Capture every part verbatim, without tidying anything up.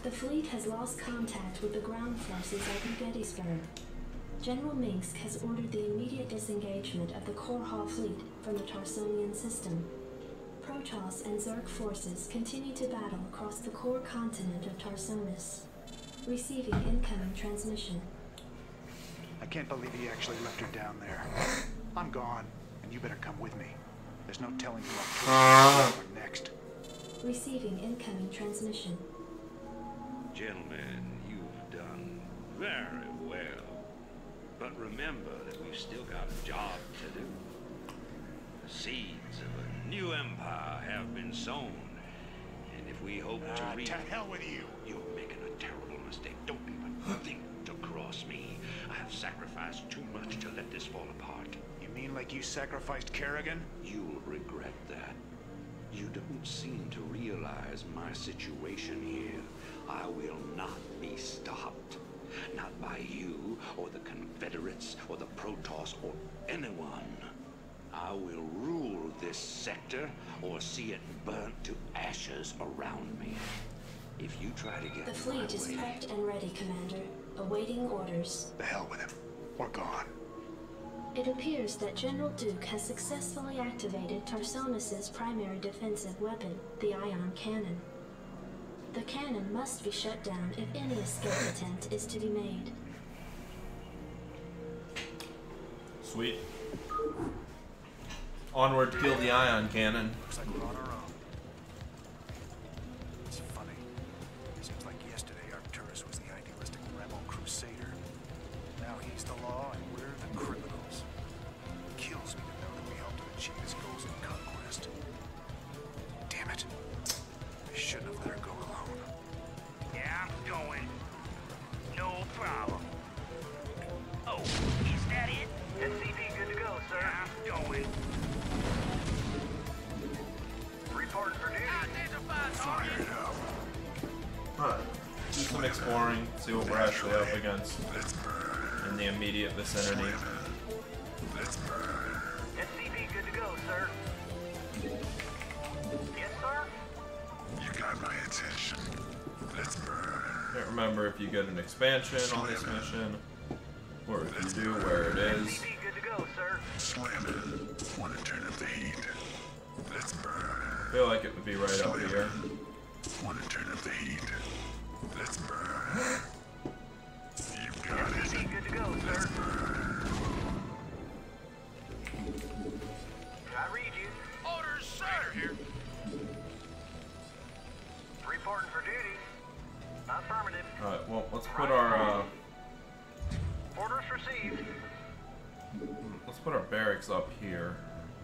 The fleet has lost contact with the ground forces over Gettysburg. General Minsk has ordered the immediate disengagement of the Korhal fleet from the Tarsonian system. Protoss and Zerg forces continue to battle across the core continent of Tarsonis. Receiving incoming transmission. I can't believe he actually left her down there. I'm gone, and you better come with me. There's no telling who I'm killing next. Receiving incoming transmission. Gentlemen, you've done very well. But remember that we've still got a job to do. The seeds of a new empire have been sown. And if we hope to uh, reach... to hell with you! You're making a terrible mistake. Don't even think to cross me. I have sacrificed too much to let this fall apart. You mean like you sacrificed Kerrigan? You'll regret that. You don't seem to realize my situation here. I will not be stopped. Not by you, or the Confederates, or the Protoss, or anyone. I will rule this sector, or see it burnt to ashes around me. If you try to get The fleet is way, prepped and ready, Commander. Awaiting orders. The hell with him. We're gone. It appears that General Duke has successfully activated Tarsonis' primary defensive weapon, the ion cannon. The cannon must be shut down if any escape attempt is to be made. Sweet. Onward to kill the ion cannon. Looks like we're on our own. It's funny. Seems like yesterday Arcturus was the idealistic rebel crusader. Now he's the law and we're the criminals. It kills me to know that we helped him achieve his goals in conquest. Damn it. I shouldn't have let her go alone. Yeah, I'm going. No problem. Oh, is that it? S C V good to go, sir. Yeah, I'm going. Reporting for duty. Fire it up. Alright. Do some exploring, see what we're actually up against in the immediate vicinity. Let's burn. S C V good to go, sir. Yes, sir? You got my attention. Let's burn. Can't remember if you get an expansion on this mission, or if you do, where it is. S C V good to go, sir. Slam it. Want to turn up the heat. Let's burn. I feel like it would be right up here. Want to turn up the heat. Let's burn. You got S C V it. good to go, Let's sir. burn. I read you. Orders, sir. Here. Reporting for duty. Affirmative. Alright, well, let's put our, uh, Orders received. let's put our barracks up here.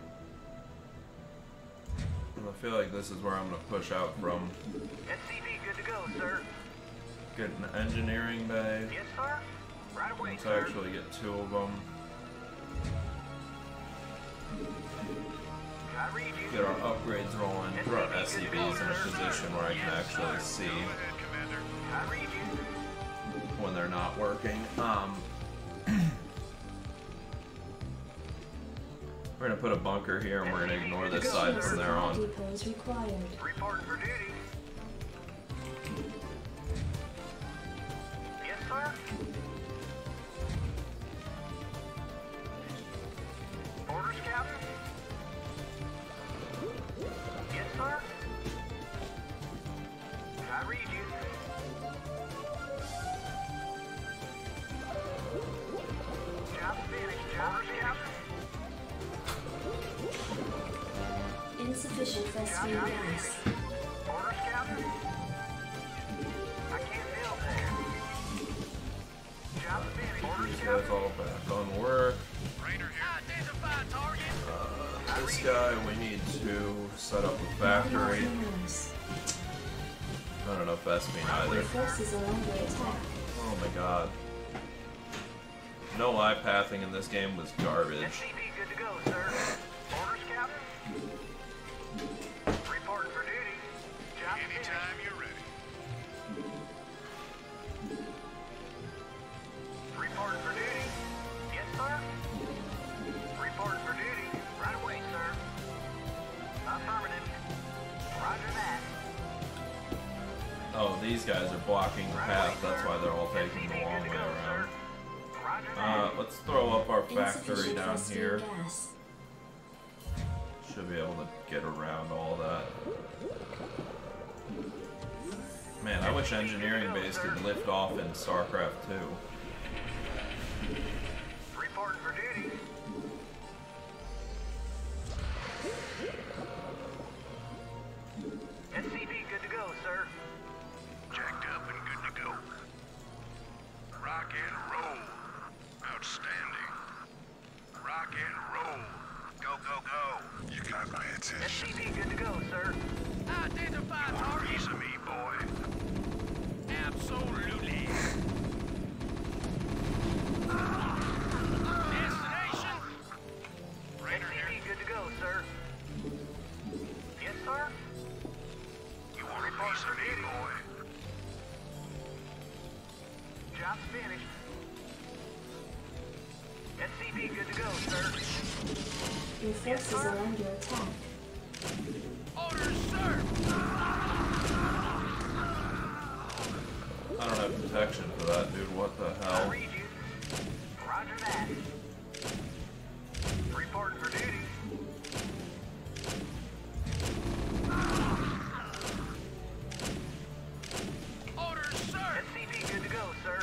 I feel like this is where I'm gonna push out from. S C V good to go, sir. Get an engineering bay. Yes, sir. Right away, Let's sir. actually get two of them. I read you. Get our upgrades rolling. Put our S C Vs in a position where I can actually see I read you. when they're not working. Um, we're gonna put a bunker here and we're gonna ignore this side from there on. Depots required. Reporting for duty. Yes, sir. Orders, Captain. Yes, sir. I read you. Job finished. Orders, Captain. Insufficient phosphine gas. Orders, Captain. I can't build there. Job finished. Orders, These guys Captain. all back on work. Raider here. Identify target. Uh, this guy, we need to set up a factory. Not enough Vespine either. Your forces are under attack. Oh my god. No live pathing in this game was garbage. S C V good to go, sir. Orders, Captain. Reporting for duty. Job Anytime you're ready. Reporting for duty. Yes, sir. Reporting for duty. Right away, sir. Affirmative. Roger that. Oh, these guys are blocking the path, that's why they're all taking the long way around. Uh, let's throw up our factory down here. Should be able to get around all that. Man, I wish engineering base could lift off in Starcraft two. Reporting for duty. S C V good to go, sir. Jacked up and good to go. Rock and roll. Outstanding. Rock and roll. Go, go, go. You got my S attention. C V good to go, sir. Identify Want a target. piece of me, boy? Absolutely. Destination. Raider S C here. V good to go, sir. Yes, sir. You want a piece of me, boy? Job's finished. S C V good to go, sir. Your forces are under attack. Orders, sir. I don't have protection for that, dude. What the I hell? read you. Roger that. Reporting for duty. Orders, sir. S C V good to go, sir.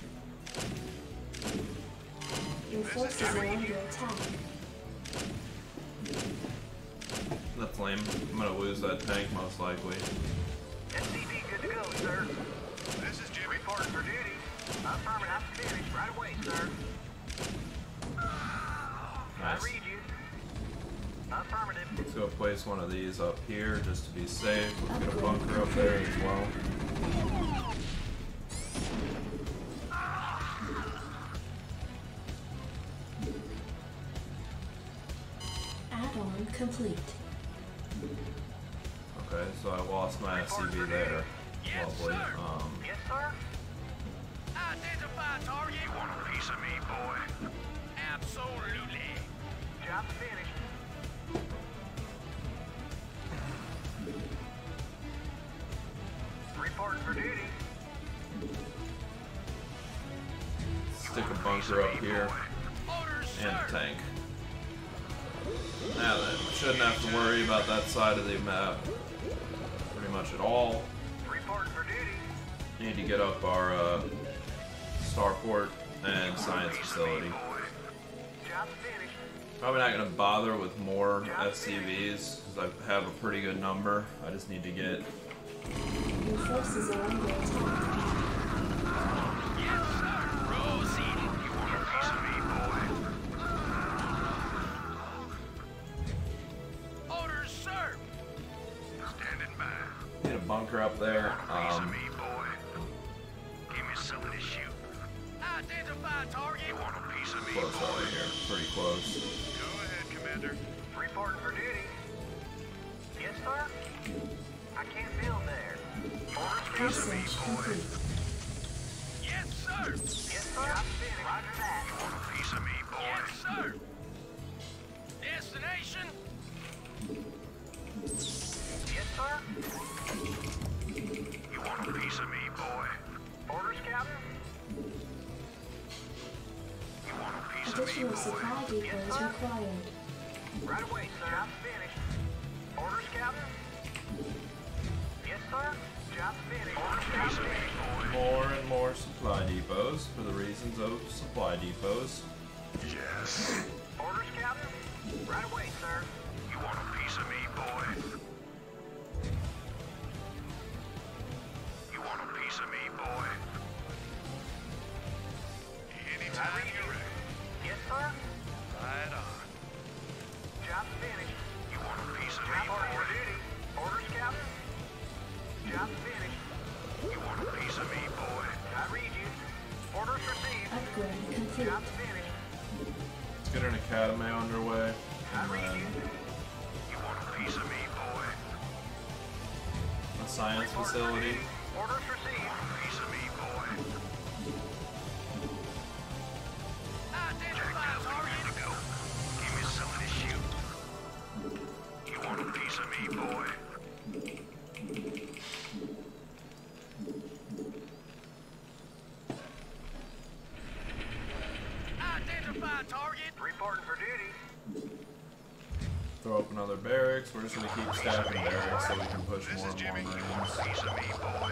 Your forces are under attack. That's lame. I'm gonna lose that tank most likely. S C V good to go, sir. This is Jimmy. Reporting for duty. Affirmative. I'm finished right away, sir. I Nice. read you. Affirmative. Let's go place one of these up here just to be safe. Let's get a bunker up there as well. Add-on complete. Okay, so I lost my S C V there. Lovely. Um, Yes, sir. Identify target. You want a piece of me, boy? Absolutely. Job's finished. Reporting for duty. stick a bunker up here Orders, and a sir. tank. Now then, shouldn't have to worry about that side of the map pretty much at all. Reporting for duty. Need to get up our uh, starport and science facility. Job's finished. Probably not going to bother with more F C Vs because I have a pretty good number. I just need to get. Your forces are under attack. Yes, sir. Proceeding. You want a piece of me, boy? Orders, sir. Standing by. Need a bunker up there. Piece of Um, me, boy. Give me something to shoot. Identify target. You want a piece of me, close boy? over here. Pretty close. Go ahead, Commander. Reporting for duty. Yes, sir. I can't build there. Orders for Passage complete. Yes, sir. Yes, sir. Job's finished. Roger that. You want a piece of me, boy? Yes, sir. Destination. Yes, sir. You want a piece of me, boy? Orders, Captain. You want a piece of me, Additional boy? supply depots required. Right away, sir. Job's finished. Orders, Captain. Yes, sir. Job's finished. Orders, Job's finished. More and more supply depots for the reasons of supply depots. Yes. Orders, Captain. Right away, sir. You want a piece of me, boy? You want a piece of me, boy? Anytime you're ready. Yes, sir. Right on. Job's finished. You want a piece of me, Job order boy? for duty. Orders, Captain. Job's finished. You want a piece of me, boy? I read you. Orders received. Upgrade complete. Job's finished. Let's get an academy underway. I And read then you. You want a piece of me, boy? a science Report for facility. duty. Orders received. A piece of me, boy? Identify Jacked up and target. good to go. Give me something to shoot. You want a piece of me, boy? target? Reporting for duty. Throw up another barracks. We're just gonna keep stacking barracks so we can push more and more Marines. Piece of me, boy.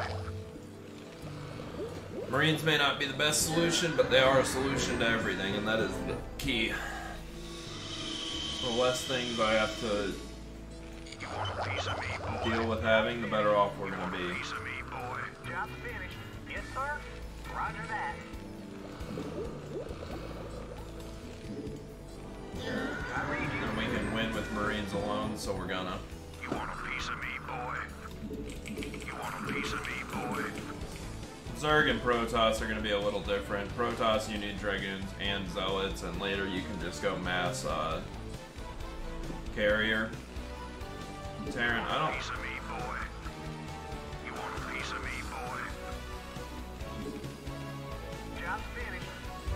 Marines may not be the best solution, but they are a solution to everything, and that is the key. The less things I have to You want a piece of me, boy? deal with having, the better off we're gonna be. Piece of me, boy. Job finished. Yes, sir. Roger that. I read you. And we can win with Marines alone, so we're gonna. You want a piece of me, boy? You want a piece of me, boy? Zerg and Protoss are gonna be a little different. Protoss, you need Dragoons and Zealots, and later you can just go mass uh, Carrier. Terran, I don't. Piece of me, boy. You want a piece of me, boy? Job finished.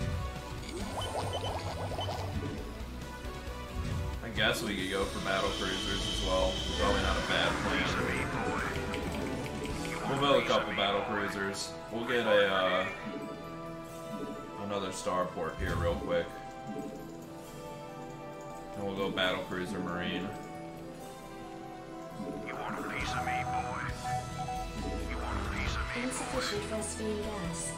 I guess we could go for battle cruisers as well. Probably not a bad Piece of plan. me, boy. You We'll want build a piece couple of me, battle boy? cruisers. We'll get a uh, another starport here real quick, and we'll go battle cruiser Marine. You want a piece of me, boy? You want a piece of me, boy? Insufficient Vespene gas.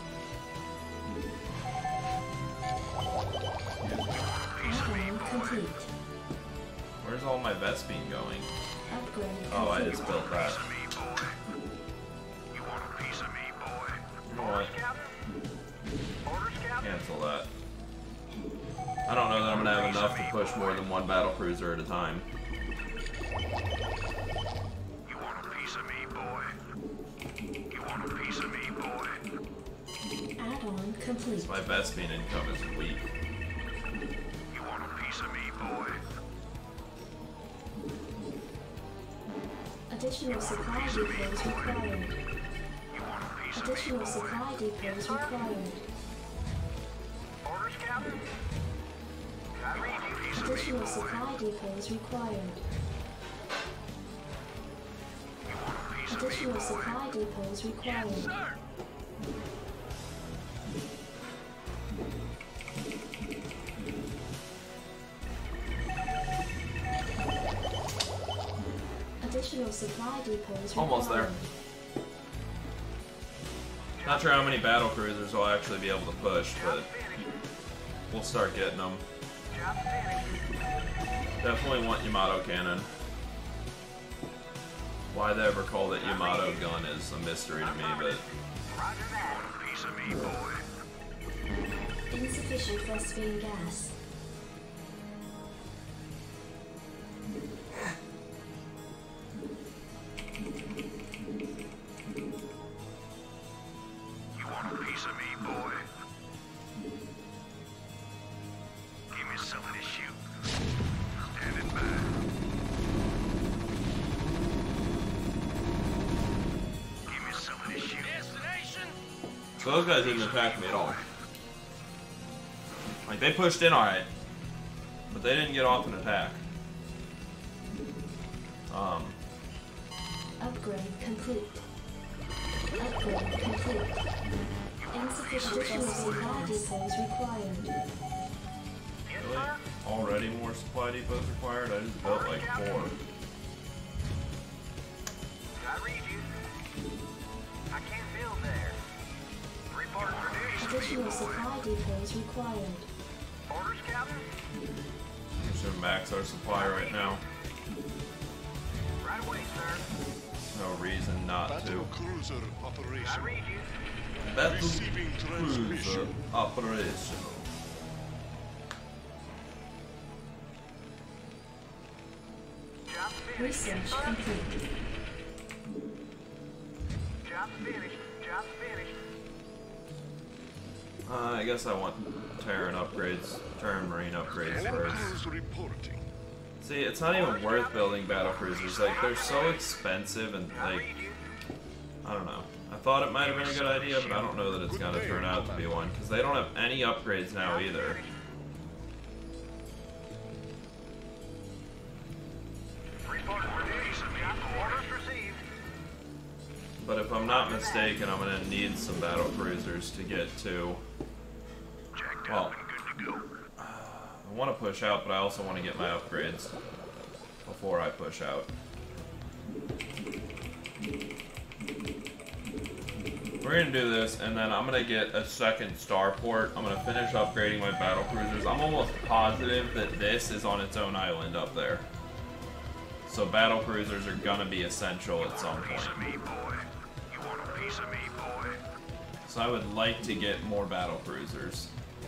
Add-on complete. Where's all my Vespene going? Upgrade Oh, I complete. just built that. Piece of me, boy. You want a piece of me, boy? You know what? Orders, Captain. Cancel that. I don't know that I'm gonna have enough to push more than one battle cruiser at a time. You want a piece of me, boy? You want a piece of me, boy? Add-on complete. My Vespene income is weak. You want a piece of me, boy? Additional supply depots required. You want a piece of me, Additional boy? supply depots required. Orders, Captain. I read you. Piece of me, Additional boy? supply depots required. You want a piece of me, Additional boy? supply depots required. Sir. Additional supply depots required. Almost there. Not sure how many battle cruisers I'll actually be able to push, but we'll start getting them. Job finished. Definitely want Yamato cannon. Why they ever called it Yamato gun is a mystery to me, but Roger that. A piece of me, boy? Insufficient Vespene gas. You want a piece of me, boy? Give me something to shoot. Standing by. Give me something to shoot. Destination? so those guys didn't attack me at all. Like they pushed in alright, but they didn't get off an attack. Um, Upgrade complete. Upgrade complete. Insufficient additional supply depots required. Yes, really? sir. Already more supply depots required? I just built like four. I read you. I can't build there. Reporting for duty. Additional supply depots required. Orders, Captain. We should max our supply right now. Right away, sir. No reason not to. Battle cruiser I operation. read you. Battle Receiving cruiser transmission. operational. Job finished. Research Yes, sir. complete. Job finished. Job finished. Uh, I guess I want Terran upgrades, Terran Marine upgrades first. Orders reporting. See, it's not even worth building battle cruisers. Like, they're so expensive and, I like, read you. I don't know. I thought it might have been a good idea, but I don't know that it's going to turn out to be one, because they don't have any upgrades now either. Reporting for duty. Job orders received. But if I'm not mistaken, I'm going to need some battle cruisers to get to... Jacked Well, up and good to go. I want to push out, but I also want to get my upgrades before I push out. We're gonna do this, and then I'm gonna get a second starport. I'm gonna finish upgrading my battle cruisers. I'm almost positive that this is on its own island up there. So battle cruisers are gonna be essential at some point. Me, boy. You want a piece of me, boy? So I would like to get more battle cruisers.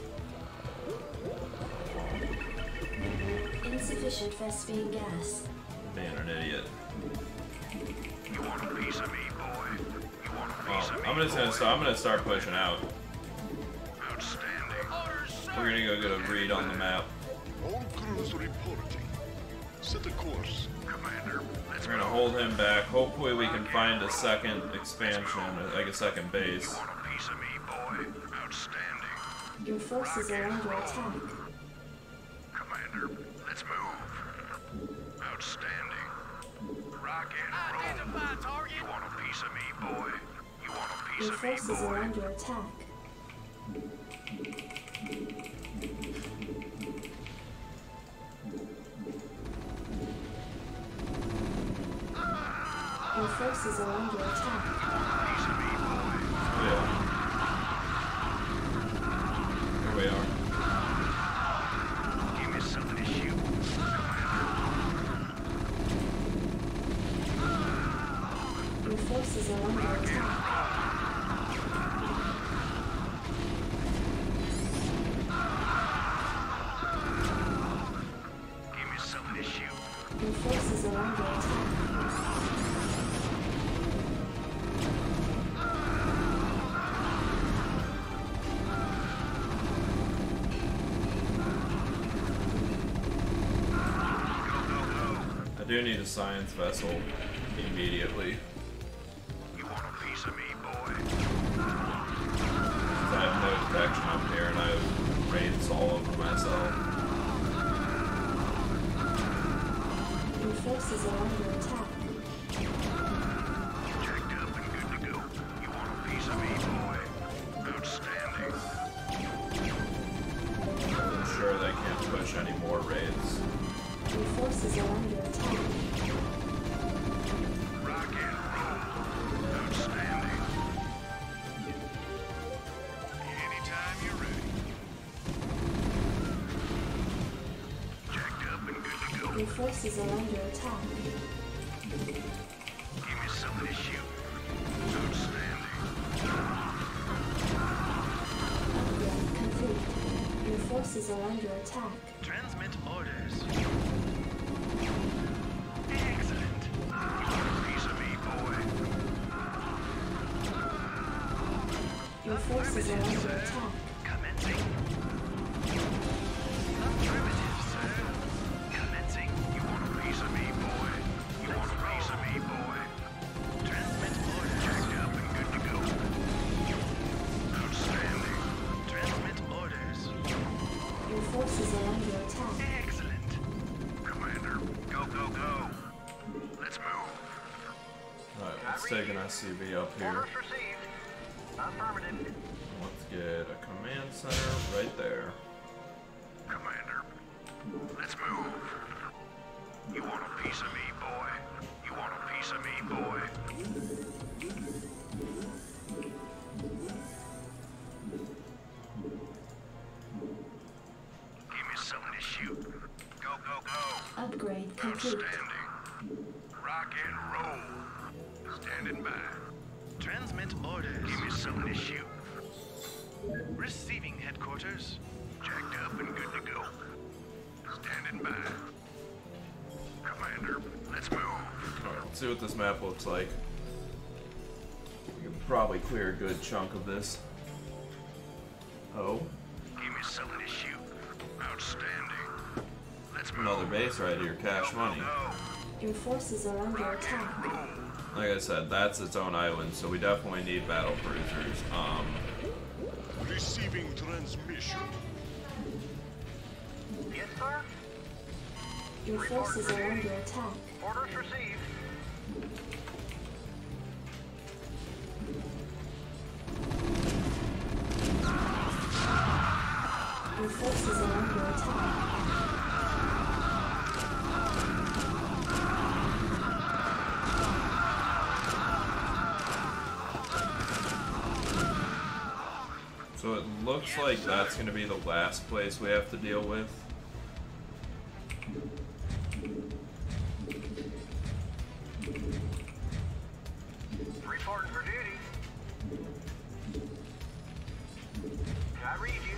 Insufficient Vespine gas. Being an idiot. You want a piece of me, boy? You want a piece Oh, of me, I'm just gonna boy? start. I'm gonna start pushing out. Outstanding. Orders, sir. We're gonna go get a read on the map. All crews reporting. Set a course. Commander, let's We're gonna hold him back. Hopefully we can find a second expansion, like a second base. You want a piece of me, boy? Outstanding. Your forces are under attack. Commander, let's move. Outstanding. Rock and roll. Identify target. You want a piece of me, boy? You want a piece Your of me, forces are boy? under attack. Your forces are under attack. Piece of me, boy. Yeah. Here we are. Give me something to shoot. Your forces are under attack. Give me something to shoot. Your forces are under attack. I do need a science vessel immediately. You want a piece of me, boy? Because I have no protection up here and I have raids all over myself. Your forces are under attack. Jacked up and good to go. You want a piece of me, boy? Outstanding. I'm sure they can't push any more raids. Your forces are under attack. Rock and roll. Outstanding. Anytime you're ready. Jacked up and good to go. Your forces are under attack. Give me something to shoot. Outstanding. Upgrade complete. Your forces are under attack. Transmit orders. Excellent. You want a piece of me, boy? Your forces are under attack. Commencing. Affirmative, sir. Commencing. You want a piece of me, boy? You want a piece of me, boy? Transmit orders. Jacked up and good to go. Outstanding. Transmit orders. Your forces are under attack. Excellent. Commander, go, go, go. Let's move. Alright, let's take an S C V up here. Orders received. Affirmative. Let's get a command center right there. Commander, let's move. You want a piece of me, boy? You want a piece of me, boy? Give me something to shoot. Go, go, go. Upgrade complete. Outstanding. Rock and roll. Standing by. Transmit orders. Give me something to shoot. Receiving headquarters. Jacked up and good to go. Standing by. Commander, let's move. Alright, let's see what this map looks like. We can probably clear a good chunk of this. Oh, Give me something to shoot. Outstanding. Let's move. another base right here, cash money. Go. Your forces are under attack. Roll. Like I said, that's its own island, so we definitely need battle cruisers. Um, Receiving transmission. Yes, sir. Your forces are under attack. Orders received. Your forces are under attack. So it looks like that's going to be the last place we have to deal with. Reporting for duty. I read you.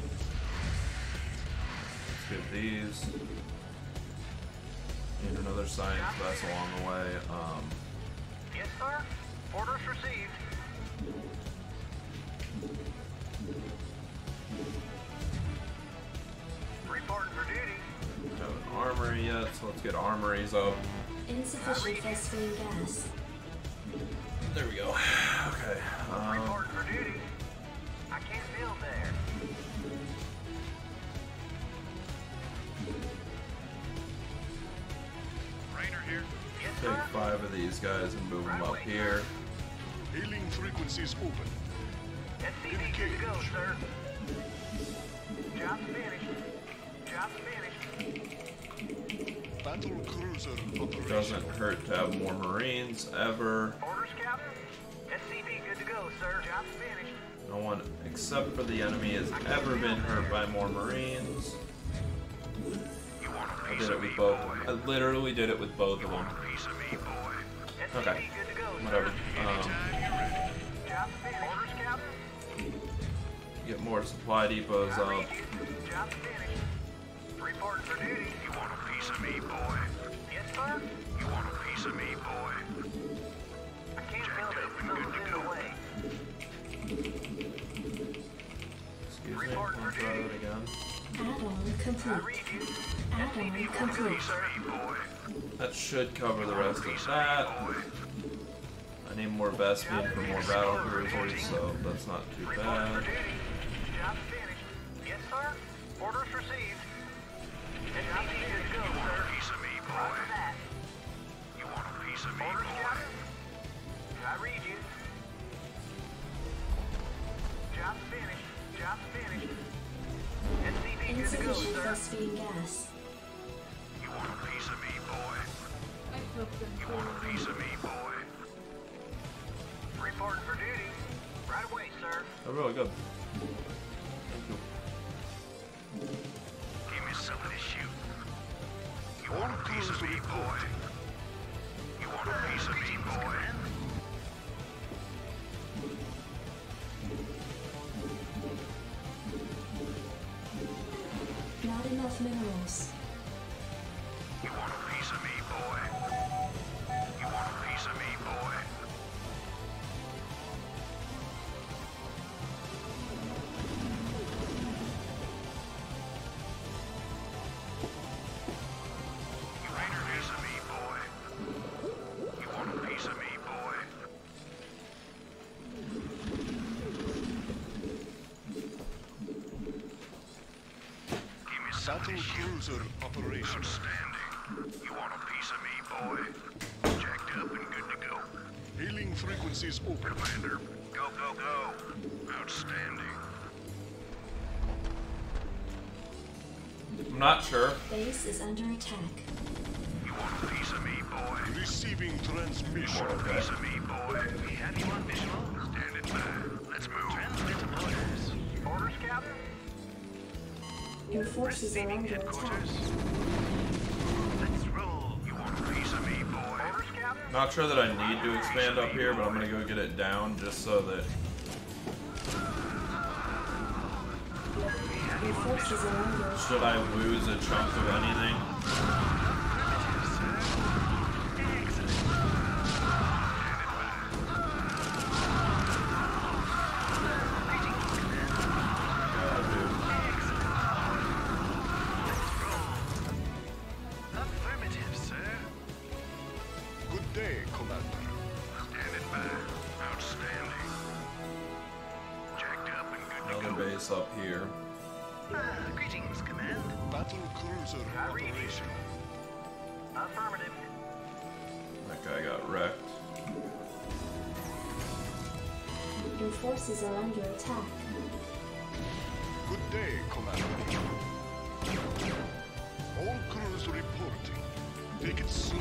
Let's get these. And another science vessel on the way. Um, Yes, sir. Orders received. Reporting for duty. we don't have an armory yet, so let's get armories up. Insufficient phosphine gas. There we go. Okay. Um, Reporting for duty. I can't build there. Rainer here. Yes, take sir. five of these guys and move them up here. Hailing frequencies open. S C V good to go, sir. Job's finished. Job's finished. Battle cruiser operation. Doesn't hurt to have more Marines ever. Orders, Captain. S C V good to go, sir. Job's finished. No one except for the enemy has ever been hurt by more Marines. You want a I piece did it of me, with both. boy? I literally did it with both of them. Piece of me, boy. S C V Okay. good to go, sir. Whatever. Um, Job's finished. Orders, Captain. get more supply depots I up. read you. Job's finished. Reporting for duty. You want a piece of me, boy? Yes, sir. You want a piece of me, boy? I can't build it. Something's in the way. Excuse me. Reporting for I'll try duty. it again. Add-on I complete. read you. Add-on complete. boy. That should cover the rest of that. I need more Vespene for more battle cruisers, so that's not too Reporting bad. for duty. Job's finished. Yes, sir. Orders received. S C V good to go, sir. Piece of me, boy. Roger that. You want a piece of me, Orders, boy? Captain. I read you. Job's finished. Job's finished. S C V good to go, Insufficient sir. phosphine gas. You want a piece of me, boy? You want a piece of me, boy? Reporting for duty. Right away, sir. They're really good. Thank you. Give me something to shoot. You All want a piece of crews me, boy? You want a piece of me, boy? Not enough minerals. You want a piece of me, boy? You want a piece of me, boy? You want a piece of me, boy? You want a piece of me, boy? Give me something Battle to shoot. cruiser operation. Outstanding. You want a piece of me, boy? Jacked up and good to go. Hailing frequencies open. Commander, go, go, go. Outstanding. I'm not sure. Base is under attack. You want a piece of me, boy? Receiving transmission. Okay. Piece of me, boy? We have you on visual. Standing by. Let's move. Transmit orders. Orders, Captain? Your forces are under attack. Let's roll. You want a piece of me, boy? Orders, Captain? Not sure that I need to expand up here, but I'm gonna go get it down just so that Your forces are under attack. should I lose a chunk of anything. Affirmative, sir. Good day, Commander. Standing by. Outstanding. Jacked up and good to Another go. base up here. Ah, greetings, Command. Battle cruiser I read you. operation. Affirmative. That guy got wrecked. Your forces are under attack. Good day, Commander. All crews reporting. Take it slow.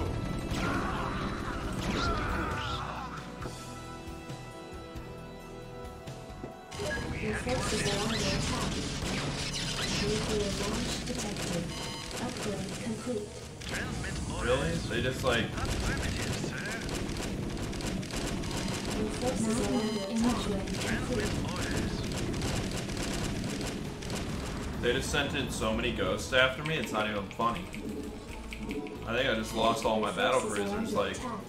Set a course. We Your forces are under attack. Nuclear launch detected. Upgrade complete. Transmit orders. Really? They just like Affirmative, sir. Your forces are under attack. Transmit orders. they just sent in so many ghosts after me. It's not even funny. I think I just lost all my battle Forces are cruisers. under Like, attack.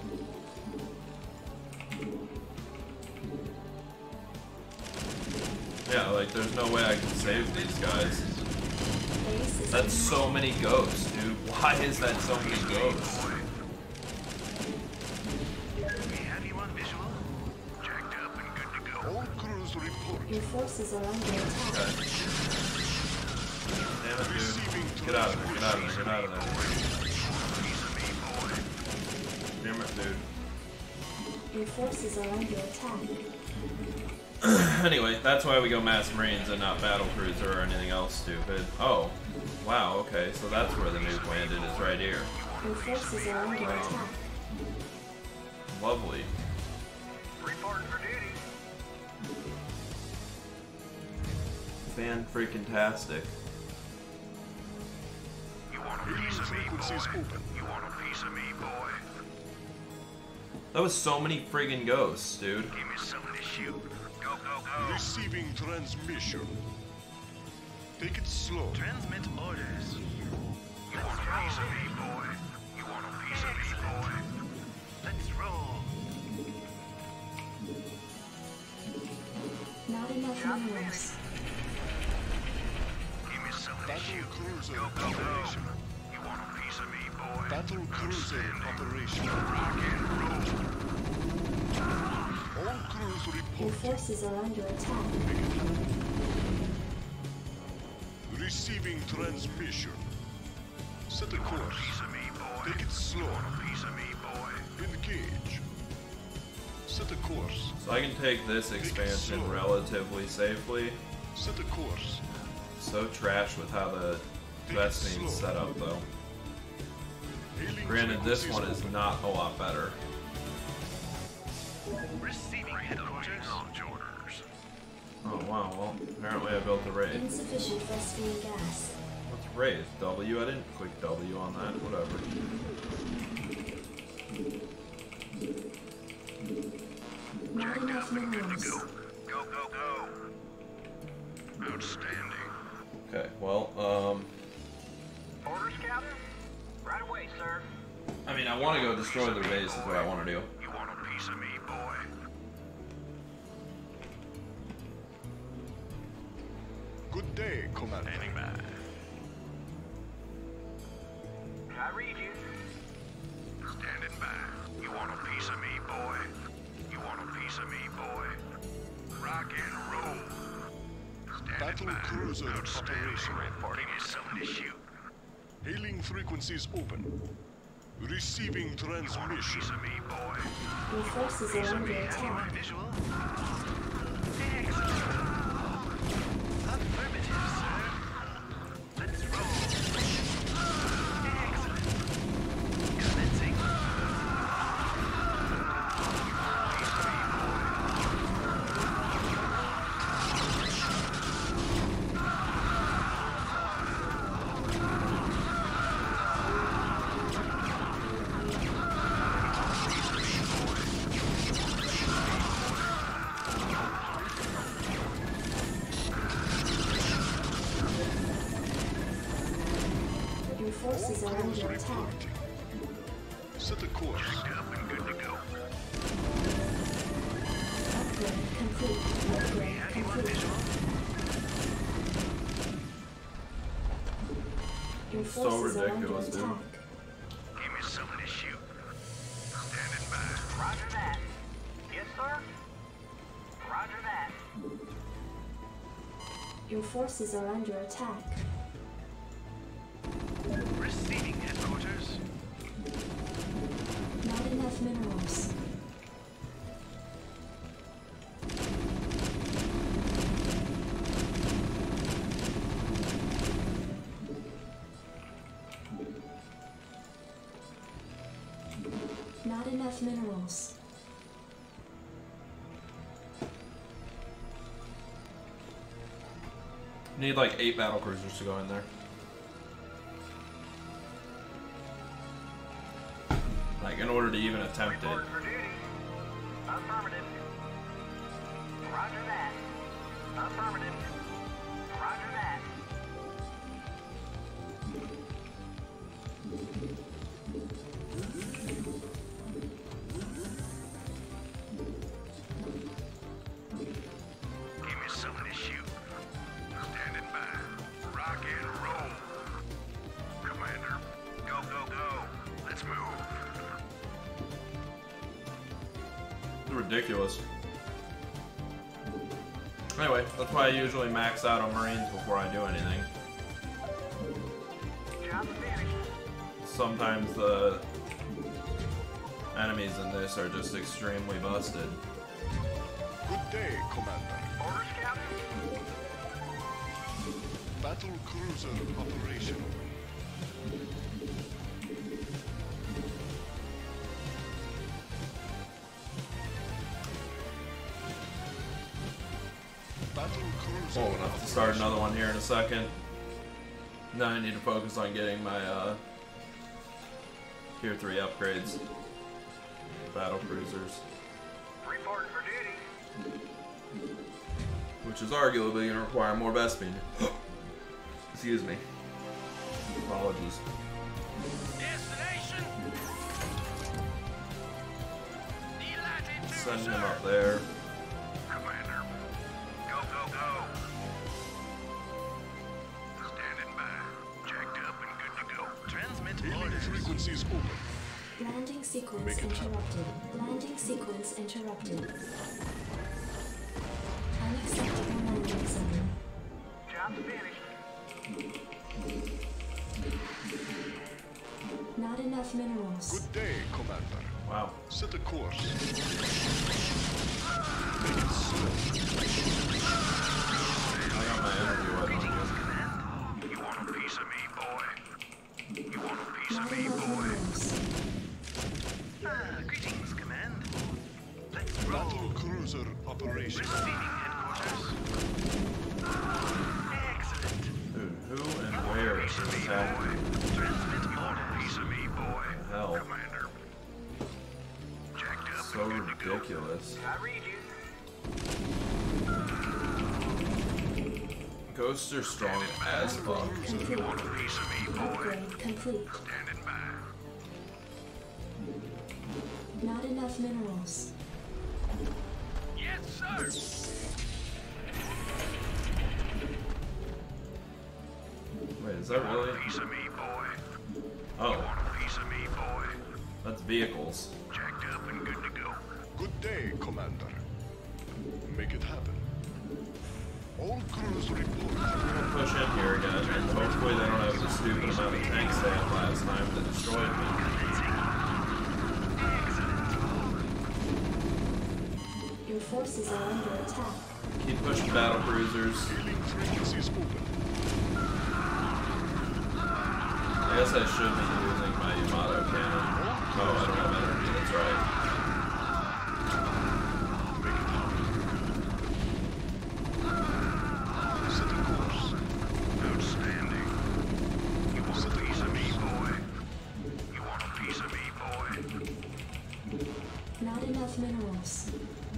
yeah, like there's no way I can save these guys. Base is That's so many ghosts, dude. Why is that so many ghosts? We have you on visual. Jacked up and good to go. All crews report. Your forces are under attack. Okay. Damn it, dude. Get out of there, get out of there, get out of there. Damn it, dude. Your forces are under attack. Anyway, that's why we go Mass Marines and not Battle Cruiser or anything else stupid. Oh, wow, okay, so that's where the nuke landed, is right here. Your forces are under attack. Lovely. Reporting for duty. Fan-freaking-tastic. You want a Hailing piece of me, frequencies boy? open. You want a piece of me, boy? That was so many friggin' ghosts, dude. Give me something to shoot. Go, go, go. Receiving transmission. Take it slow. Transmit orders. You want a piece of me, boy? You want a piece of me, boy? Let's roll. Not enough minerals. Give me something to Battle shoot. cruiser Go, go, go. operation. You want a piece of me, boy? Battle cruiser operation. Rock and roll. All crews Your report. forces are under attack. Receiving transmission. Set a Piece course. of me, boy. Take it slow. Piece of me, boy. Engage. Set a course. So I can take this expansion relatively safely. Set a course. So trash with how the vesting's set up, though. Hailing Granted, this frequencies one is open. not a lot better. Receiving headquarters. Launch orders. Oh wow, well, apparently I built a raid. Insufficient phosphine gas. What's raid? W? I didn't click W on that, whatever. Not enough minerals. Go, go, go. Outstanding. Okay, well, um, Orders, Captain? Right away, sir. I mean, I want to go destroy the base, is what I want to do. You want a piece of me, boy? Good day, Commander. Standing by. I read you. Standing by. You want a piece of me, boy? You want a piece of me, boy? Rock and roll. Standing Battle by. cruiser Outstanding. operation. Reporting is something to shoot. Hailing frequencies open. Receiving You want a transmission. piece of me, boy? Your forces are under Have you on attack. visual? Excellent. Affirmative, sir. Let's roll. Excellent. Commencing. Your forces are Crews under attack. reporting. Set a course. Up and good to go. Upgrade complete. Upgrade Have you on complete. visual? Your So forces are under ridiculous, dude. attack. Give me something to shoot. Standing by. Roger that. Yes, sir? Roger that. Your forces are under attack. Receiving headquarters. Not enough minerals. Not enough minerals. Need like eight battle cruisers to go in there. Like in order to even attempt it. Report for duty. Affirmative. Roger that. Affirmative. Roger that. Give me something to shoot. Standing by. Rock and roll. Commander, go, go, go. Let's move. It's ridiculous. Anyway, that's why I usually max out on Marines before I do anything. Job finished. Sometimes the enemies in this are just extremely busted. Good day, Commander. Orders, Captain? Battle cruiser operational. Battle cruiser Cool enough to start another one here in a second. Now I need to focus on getting my uh, tier three upgrades. Battle cruisers. Reporting for duty. Which is arguably going to require more Vespene. Excuse me. Apologies. Destination. Send him up there. Commander, go, go, go. Standing by. Jacked up and good to go. Transmit Hailing orders. frequencies open. Landing sequence Make it happen. interrupted. Landing sequence interrupted. Unacceptable landing zone. Job finished. Not enough minerals. Good day, Commander. Wow. Set a course. I got my energy weapon again. You want a piece of me, boy? You want a piece Not of me, enough boy? minerals. Ah, greetings, Command. Let's roll. Battle cruiser operational. Receiving headquarters. Excellent. Dude, who and where is Piece of me, attacking? boy. Transmit you want a piece of me, boy? Hell. Commander. Jacked up So and good to go. ridiculous. I read you. Ghosts are strong as fuck. Complete. You want a piece of me, boy? Upgrade complete. Standing by. Not enough minerals. Yes, sir. Wait, is that really? Piece of me, boy. Oh, Want a piece of me, boy? that's vehicles. Jacked up and good to go. Good day, Commander. Make it happen. All crews report. I'm gonna push in here again, and hopefully they don't have the stupid amount of tanks they had last time that destroyed me. Your forces are under attack. Keep pushing battle cruisers. Hailing frequencies open. I guess I should be using my Yamato cannon. Oh, I don't have energy, that's right. Set a course. Outstanding. You want a piece of me, boy? You want a piece of me, boy? Not enough minerals.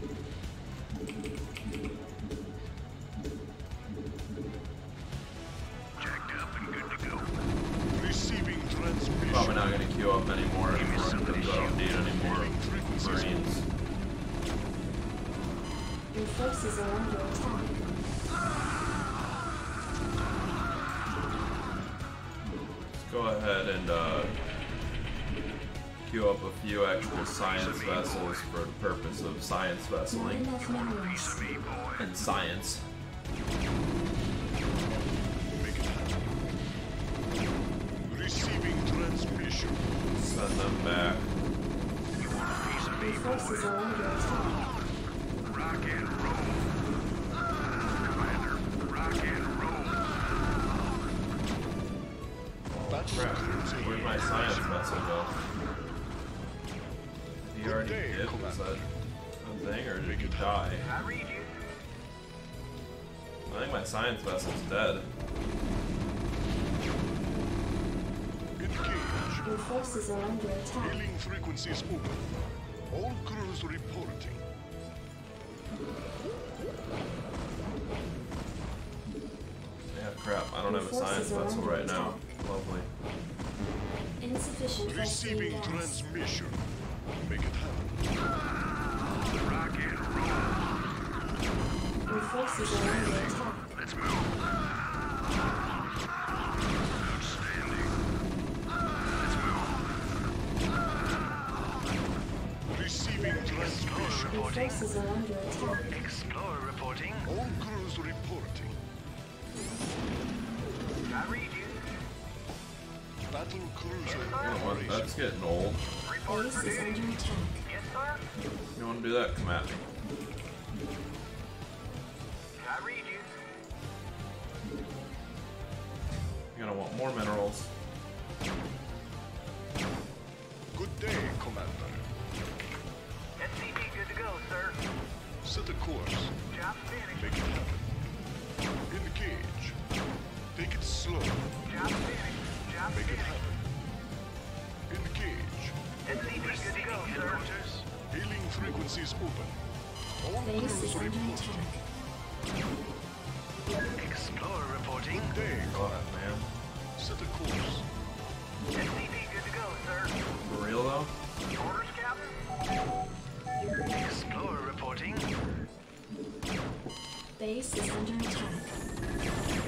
Jacked up and good to go. Receiving transmission. Probably not gonna queue up anymore anymore because I don't need any more Marines. Your forces are under attack. Let's go ahead and uh, queue up a few extra science vessels for the purpose of science Not vesseling enough minerals. Me, boy. and science. Make it happen. Receiving transmission. Send them back. You want a piece of me, Your forces are under attack. rock and roll. Commander, rock and roll. Battle Crap, cruiser where'd my science vessel go? He Good already day, did, was Commander. that a thing, or did Make he it die? I read you. I think my science vessel's dead. Engage. Your forces are under attack. Hailing frequencies open. All crews reporting. Yeah, crap. I don't Your have a science forces are vessel under right now. attack. Lovely. Insufficient Receiving gas. transmission. Make it happen. Rock and roll. Your forces are under attack. Let's move. Outstanding. Let's move. Receiving transmission. Your forces are under attack. Explorer reporting. All crews reporting. I read you. Battle cruiser You know what? operation. That's getting old. Report Base for is duty. under attack. Yes, sir. You want to do that? Come at me. I read you. You're gonna want more minerals. Good day, Commander. S C B good to go, sir. Set a course. Job finished. Make it happen. Engage. Take it slow. Job finished. Job Make it finished. happen. Engage. S C B good to go, sir. Hailing frequencies open. All Base crews is under reporting. attack. Explorer reporting. Good day, God, man. set a course. S C B good to go, sir. For real though? Orders, Captain. Explorer reporting. Base is under attack.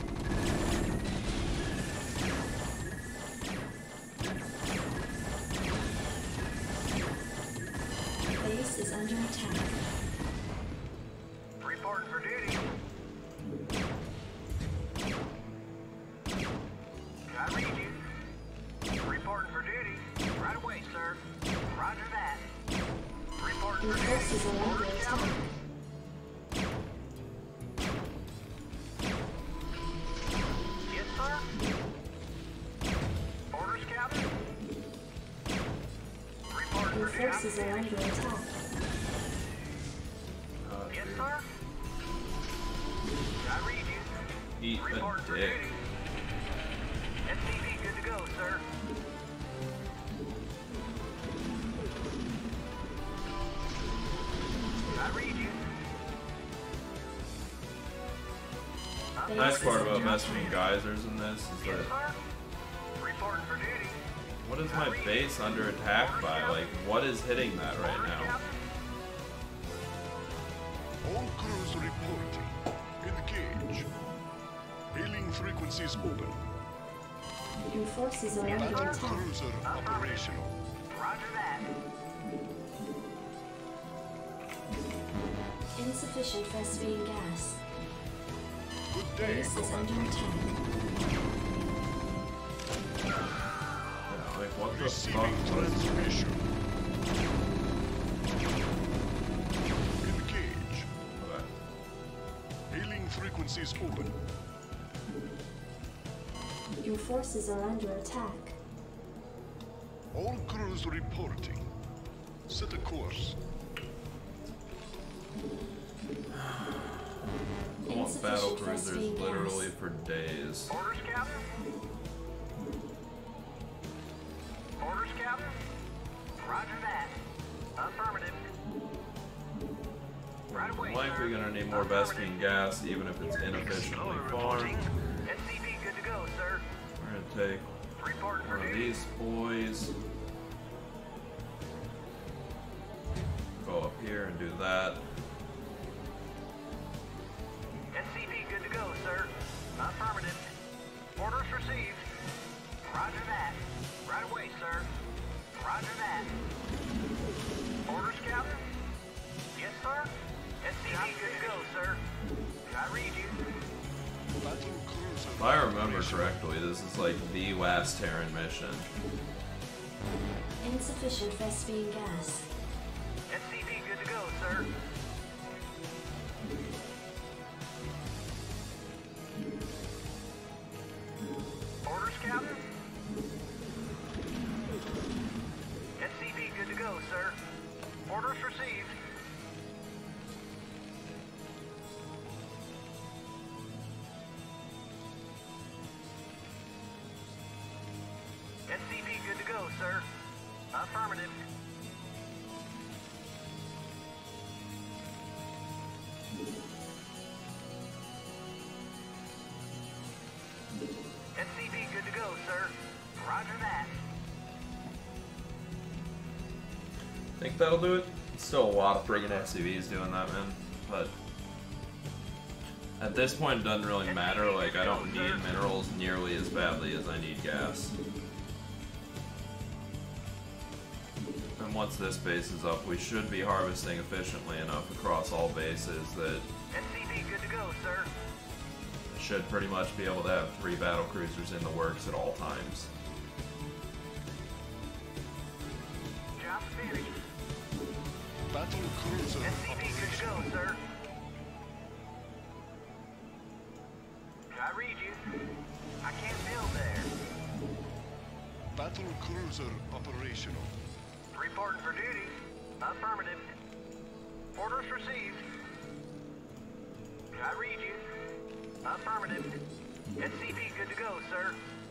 Base is under attack. Reporting for duty. I read you. Reporting for duty. Right away, sir. Roger that. Reporting Your for duty. forces are under Orders, attack. Captain. Yes, sir. Orders, Captain. Reporting Your for duty. forces are under attack. Uh, Yes, sir. I read you. eat Reporting a for dick. duty. S C V good to go, sir. I read you. Base Nice is part about under messing attack. geysers in this is Yes, that sir. Reporting for duty. what is my base under attack by? Like, what is hitting that right Orders, now? Captain. All crews reporting. Engage. Hailing frequencies open. Your forces are under Battle attack. cruiser operational. Roger that. Insufficient Vespine gas. Good day, Base is under Commander. attack. Yeah, like, what the Receiving fuck? transmission. Engage. Okay. Hailing frequencies open. Your forces are under attack. All crews reporting. Set a course. I want battle Insufficient cruisers Vespine literally gas. for days. Orders, Captain. Orders, Captain. Roger that. Affirmative. Right away, I'm likely sir. gonna need more Vespine gas, even if it's inefficiently farmed. S C B good to go, sir. We're gonna take Reporting for one of duty. these boys, go up here and do that. S C B good to go, sir. Affirmative. Orders received. Roger that. Right away, sir. Roger that. Orders, Captain? Yes, sir. S C B good to go, sir. I read you. Battle cruiser. If I remember correctly, this is like the last Terran mission. Insufficient Vespine gas. S C B good to go, sir. Orders, Captain? S C B good to go, sir. Orders received. go, sir. Affirmative. S C V good to go, sir. Roger that. Think that'll do it? Still a lot of friggin' S C Vs doing that, man. But at this point, it doesn't really matter. Like, I don't need minerals nearly as badly as I need gas. And once this base is up, we should be harvesting efficiently enough across all bases that S C V good to go, sir. I should pretty much be able to have three battle cruisers in the works at all times. Job finished. Battle cruiser S C V good to go, operation. sir. I read you. I can't build there. Battle cruiser operational. Reporting for duty. Affirmative. Orders received. I read you. Affirmative. S C V good to go, sir.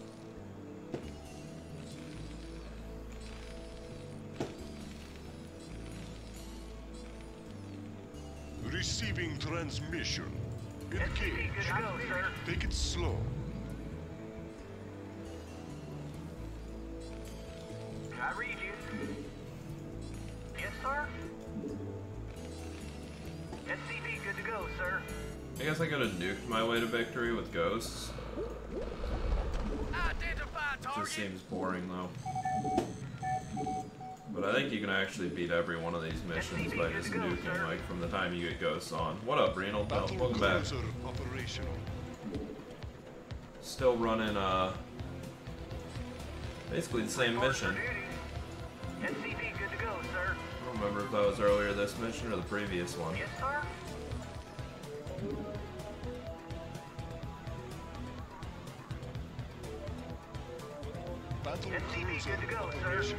Receiving transmission. S C V good Engage. to go, sir. Take it slow. I read you. Yes, sir. S C V good to go, sir. I guess I could have nuked my way to victory with ghosts. It just seems boring though. But I think you can actually beat every one of these missions by just nuking, like, from the time you get ghosts on. What up, Renal? Oh, Battle welcome back. cruiser operational. Still running, uh... basically the same mission. S C V good to go, sir. I don't remember if that was earlier this mission or the previous one. Yes, sir. Battle S C V cruiser good to go, sir. operation.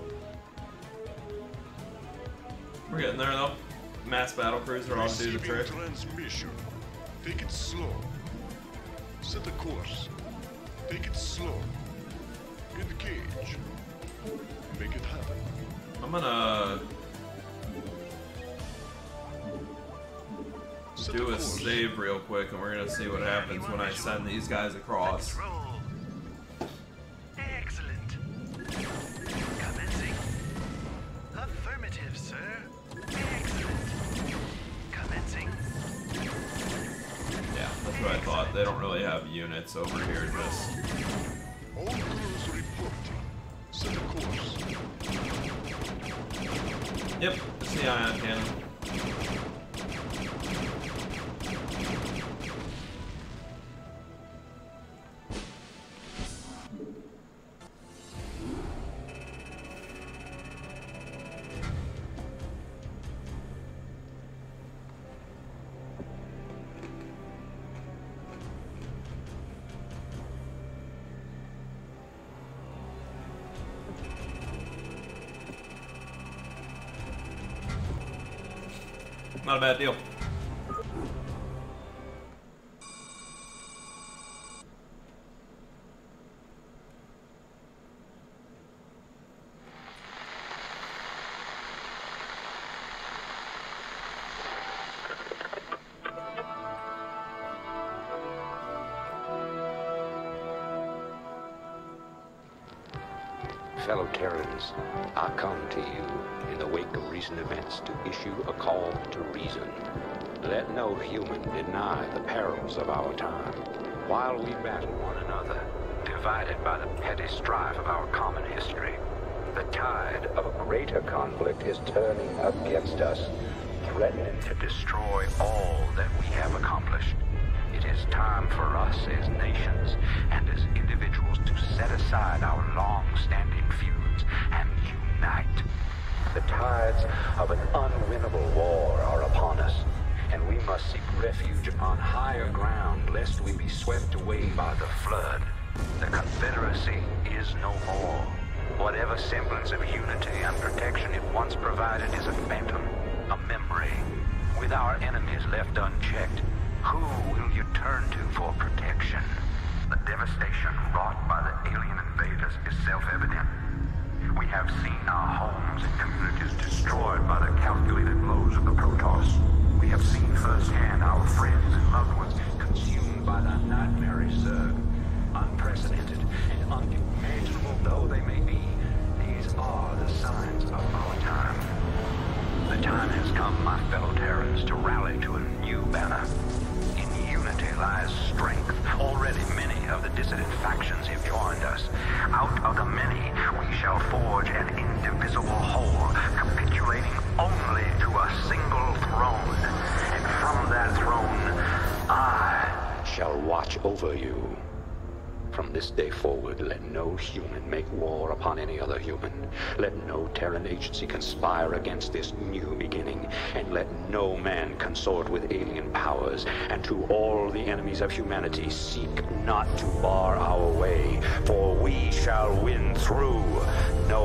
We're getting there though. Mass battle cruiser ought to do the Receiving trick. transmission. Take it slow. Set a course. Take it slow. Engage. Make it happen. I'm gonna Set do a course. save real quick and we're gonna see what happens when I send these guys across. Roll. Excellent. Commencing. Affirmative, sir. Excellent. Commencing. Yeah, that's what I thought. They don't really have units over here, just... All crews reporting. Set a course. Yep, it's the ion cannon. Not a bad deal. Fellow Terrans, I come to you in the wake of recent events to issue a call to reason. Let no human deny the perils of our time. While we battle one another, divided by the petty strife of our common history, the tide of a greater conflict is turning against us, threatening to destroy all that we have accomplished. It is time for us as nations and as individuals to set aside our long-standing feuds and unite. The tides of an unwinnable war are upon us, and we must seek refuge upon higher ground lest we be swept away by the flood. The Confederacy is no more. Whatever semblance of unity and protection it once provided is a phantom, a memory. With our enemies left unchecked, who will you turn to for protection? The devastation wrought by the alien invaders is self-evident. We have seen our homes and communities destroyed by the calculated blows of the Protoss. We have seen firsthand our friends and loved ones consumed by the nightmare Zerg. Unprecedented and unimaginable though they may be, these are the signs of our time. The time has come, my fellow Terrans, to rally to a new banner. In unity lies strength. Already many of the dissident factions have joined us. Out of the many, we shall forge an indivisible whole, capitulating only to a single throne. And from that throne, I shall watch over you. From this day forward, let no human make war upon any other human. Let no Terran agency conspire against this new beginning. And let no man consort with alien powers. And to all the enemies of humanity, seek not to bar our way, for we shall win through. No